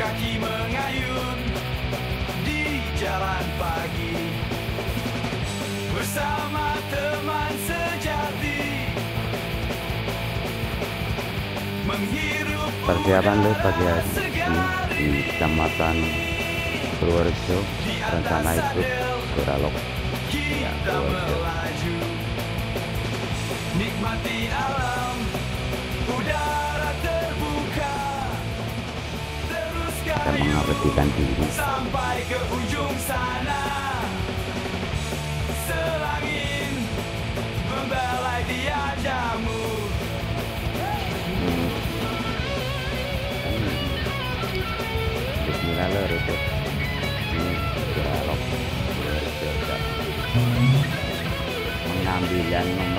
kaki mengayun di jalan pagi bersama teman sejati menghirup persiapan lo pagi hari ini di Kecamatan Purworejo, rencana itu Suralok ya, Purworejo. Nikmati alam, udara terbuka, terus Kita kayu mengabadikan diri sampai ke ujung sana. Selangin membelai dia jamu. Bismillah lo ribut ini Suralok Purworejo, pengambilan nomor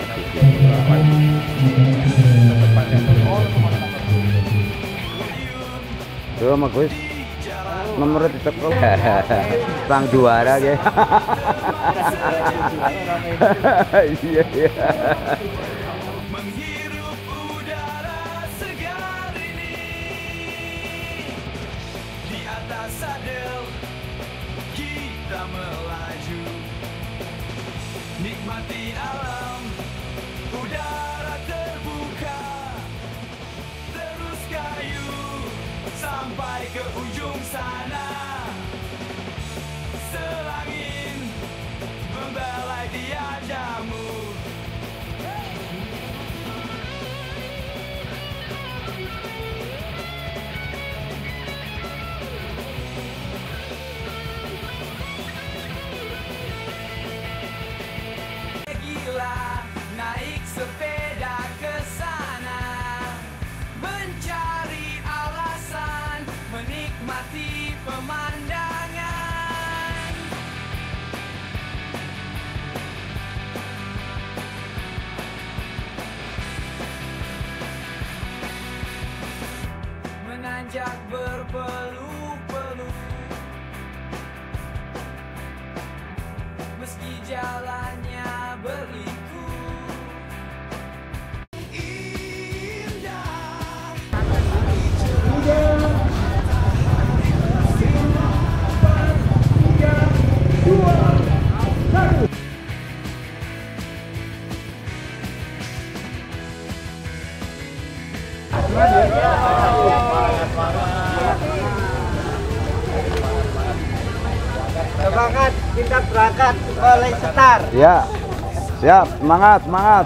78. Tuh Mas Gus nomornya ditekuk sang juara ya. Iya iya. Menghirup udara segar ini di atas sadel kita melaju nikmati alam udara terbuka terus kayu sampai ke ujung sana selangin membelai dia jamu. Gila naik sepeda ke sana mencari alasan menikmati pemandangan menanjak berpeluk-peluk meski jalannya berliku Semangat, kita berangkat oleh Star. Ya, siap, semangat, semangat.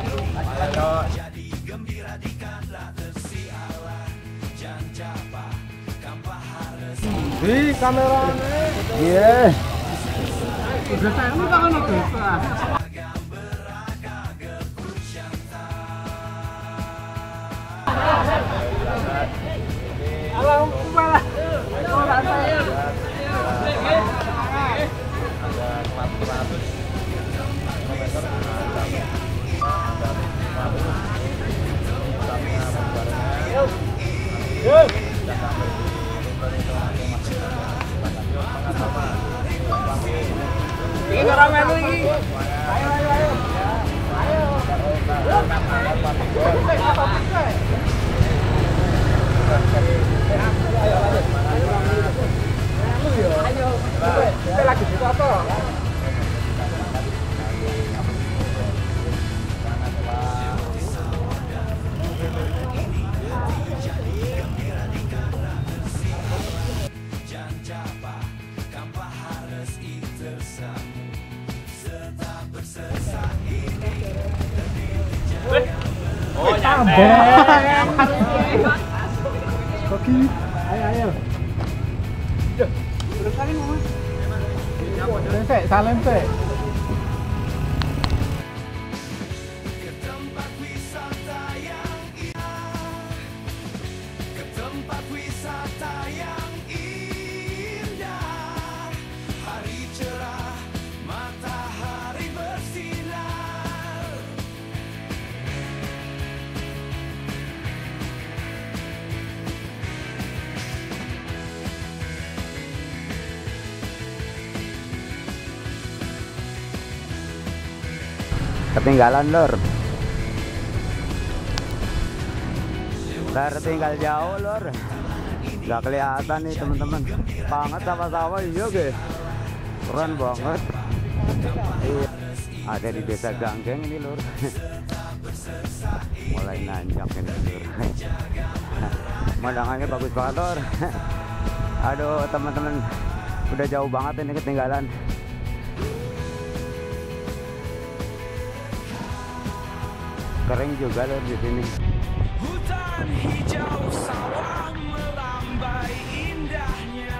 Di kamera Iya. udah saya lu tangan oke. Alam kumaha. Ora saya. Ini rame lagi. Ayo ayo ayo. Ayo. Kita lagi di foto. Oh, nyampe. Koki. Ayo ayo. Terus kali Mas. Salam sih. ke tempat wisata yang indah, ke tempat wisata yang indah. Hari cerah, matahari bersinar. Ketinggalan lor. Udah tinggal jauh lor. Nggak kelihatan nih teman-teman, banget sama-sama. Iya guys, keren banget. Iya, ada di desa Ganggeng ini lur. Mulai nanjak ini lur. Pemandangannya bagus banget lur. Aduh teman-teman, udah jauh banget ini ketinggalan. Kering juga lur di sini. Hutan hijau sawah melambai indahnya,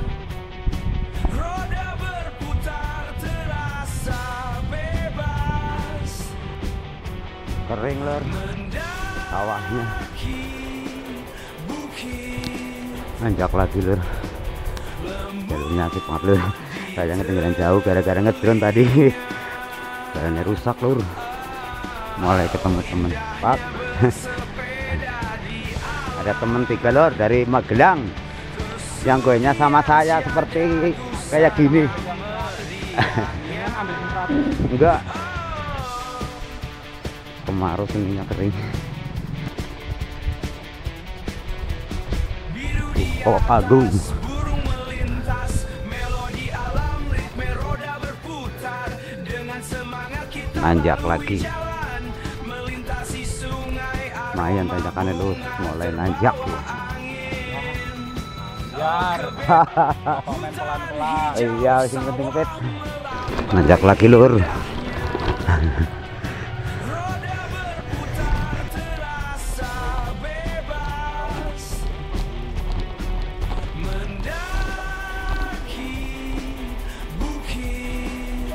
roda berputar terasa bebas, Kering lur sawahnya. Nanjak lagi lur, jalurnya asik banget lur. Saya ketinggalan jauh gara-gara ngedrone tadi. Jalannya rusak lur. Mulai ketemu temen Pak. Ada temen 3 lur dari Magelang yang goynya sama saya seperti kayak gini. Enggak, kemarau sininya kering. Oh Agung, burung melintas, melodi alam ritme roda berputar, dengan semangat kita nanjak lagi. jalan, melintasi sungai Lumayan tanjakannya lur, mulai nanjak ya. Biar komen pelan-pelan. Iya, singkat-singkat. Nanjak lagi lur. roda berputar terasa bebas, mendaki bukit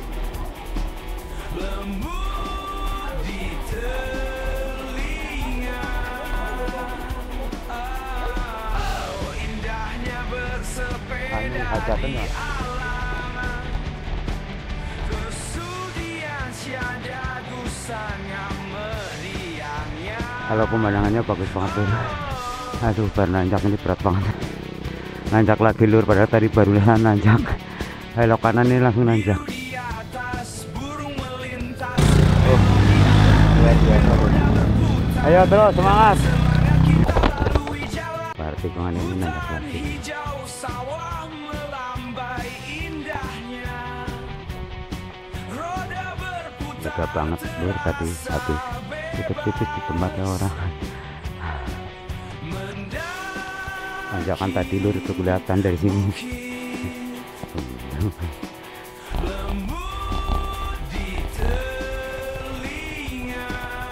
lembut di telinga. Oh, indahnya bersepeda hajatan ya. kesudian syada gusana meriangnya. Kalau pemandangannya bagus banget lur. Aduh, nanjak ini berat banget. Nanjak lagi lur, padahal tadi baru nanjak. Belok kanan ini langsung nanjak. Di atas burung melintas, Luar biasa lur. Ayo terus semangat. lalui jalan Tikungan ini nanjak lagi. hijau sawah melambai indahnya, roda berputar Lega banget lur, tadi habis tipis-tipis di tempatnya orang. Tanjakan tadi lur itu kelihatan dari sini. lembut di telinga.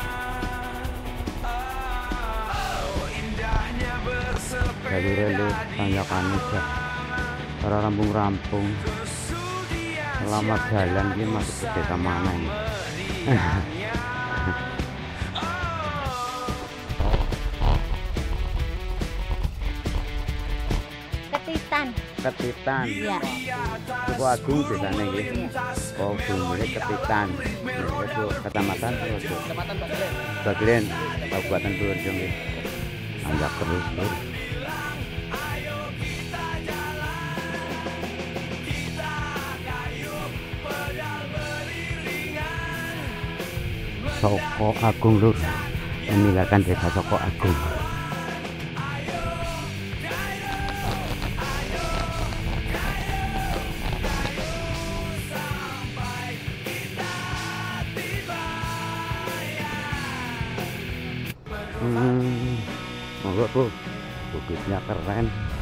Oh, indahnya bersepeda Jalur tanjakan itu para rampung-rampung. kesudian Selamat jalan ini masuk ke desa mana ini? meriangnya. Ketitan. Ketitan. Iya. Suku Agung desanya ini. Oh, bumbunya Ketitan. Itu kecamatan Baglen, Kabupaten Purworejo nggih. Nanjak terus lur. Soko Agung lur, meninggalkan desa Soko Agung. Monggo tuh, bukitnya keren.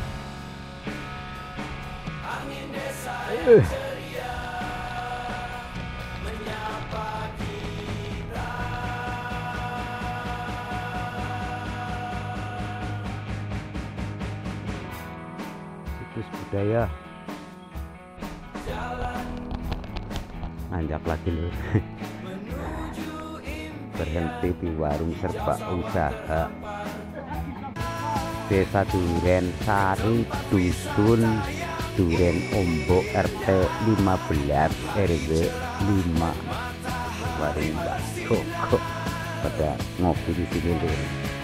Situs budaya. Nanjak lagi lur. Berhenti di warung serba usaha. Desa Duren Sari, Dusun Duren Ombok, RT 15 RW 5. Warung Mbak Joko pada ngopi di sini lur.